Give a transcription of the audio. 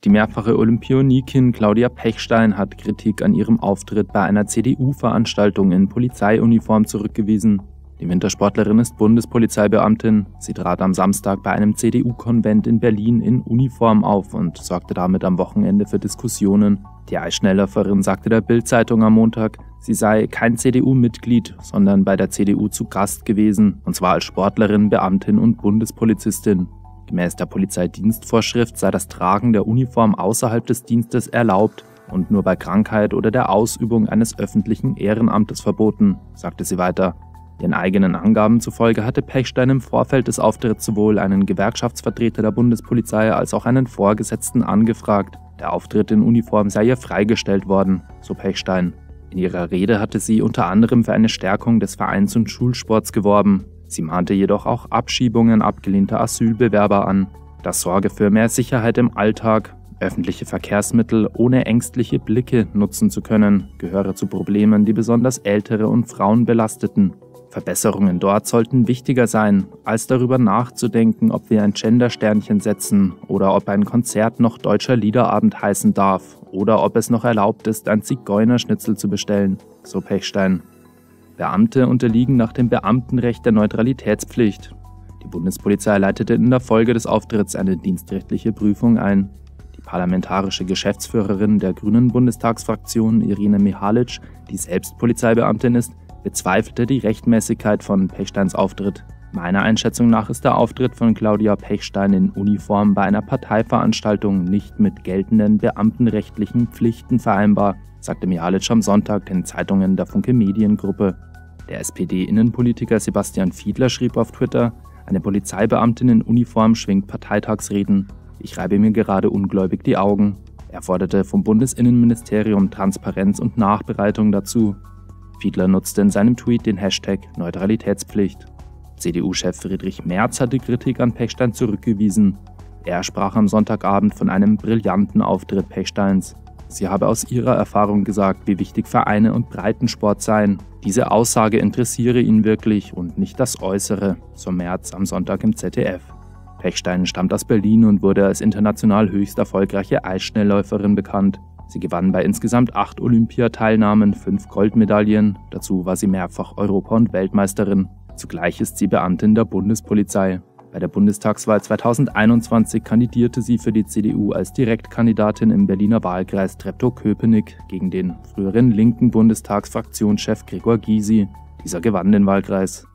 Die mehrfache Olympionikin Claudia Pechstein hat Kritik an ihrem Auftritt bei einer CDU-Veranstaltung in Polizeiuniform zurückgewiesen. Die Wintersportlerin ist Bundespolizeibeamtin. Sie trat am Samstag bei einem CDU-Konvent in Berlin in Uniform auf und sorgte damit am Wochenende für Diskussionen. Die Eisschnellläuferin sagte der Bild-Zeitung am Montag, sie sei kein CDU-Mitglied, sondern bei der CDU zu Gast gewesen, und zwar als Sportlerin, Beamtin und Bundespolizistin. Gemäß der Polizeidienstvorschrift sei das Tragen der Uniform außerhalb des Dienstes erlaubt und nur bei Krankheit oder der Ausübung eines öffentlichen Ehrenamtes verboten, sagte sie weiter. Ihren eigenen Angaben zufolge hatte Pechstein im Vorfeld des Auftritts sowohl einen Gewerkschaftsvertreter der Bundespolizei als auch einen Vorgesetzten angefragt. Der Auftritt in Uniform sei ihr freigestellt worden, so Pechstein. In ihrer Rede hatte sie unter anderem für eine Stärkung des Vereins- und Schulsports geworben. Sie mahnte jedoch auch Abschiebungen abgelehnter Asylbewerber an. Das sorge für mehr Sicherheit im Alltag. Öffentliche Verkehrsmittel ohne ängstliche Blicke nutzen zu können, gehöre zu Problemen, die besonders Ältere und Frauen belasteten. Verbesserungen dort sollten wichtiger sein, als darüber nachzudenken, ob wir ein Gender-Sternchen setzen oder ob ein Konzert noch Deutscher Liederabend heißen darf oder ob es noch erlaubt ist, ein Zigeunerschnitzel zu bestellen, so Pechstein. Beamte unterliegen nach dem Beamtenrecht der Neutralitätspflicht. Die Bundespolizei leitete in der Folge des Auftritts eine dienstrechtliche Prüfung ein. Die parlamentarische Geschäftsführerin der Grünen Bundestagsfraktion, Irene Mihalic, die selbst Polizeibeamtin ist, bezweifelte die Rechtmäßigkeit von Pechsteins Auftritt. Meiner Einschätzung nach ist der Auftritt von Claudia Pechstein in Uniform bei einer Parteiveranstaltung nicht mit geltenden beamtenrechtlichen Pflichten vereinbar, sagte Mihalic am Sonntag den Zeitungen der Funke Mediengruppe. Der SPD-Innenpolitiker Sebastian Fiedler schrieb auf Twitter, eine Polizeibeamtin in Uniform schwingt Parteitagsreden. Ich reibe mir gerade ungläubig die Augen. Er forderte vom Bundesinnenministerium Transparenz und Nachbereitung dazu. Fiedler nutzte in seinem Tweet den Hashtag Neutralitätspflicht. CDU-Chef Friedrich Merz hatte Kritik an Pechstein zurückgewiesen. Er sprach am Sonntagabend von einem brillanten Auftritt Pechsteins. Sie habe aus ihrer Erfahrung gesagt, wie wichtig Vereine und Breitensport seien. Diese Aussage interessiere ihn wirklich und nicht das Äußere, so Merz am Sonntag im ZDF. Pechstein stammt aus Berlin und wurde als international höchst erfolgreiche Eisschnellläuferin bekannt. Sie gewann bei insgesamt 8 Olympiateilnahmen 5 Goldmedaillen, dazu war sie mehrfach Europa- und Weltmeisterin. Zugleich ist sie Beamtin der Bundespolizei. Bei der Bundestagswahl 2021 kandidierte sie für die CDU als Direktkandidatin im Berliner Wahlkreis Treptow-Köpenick gegen den früheren linken Bundestagsfraktionschef Gregor Gysi. Dieser gewann den Wahlkreis.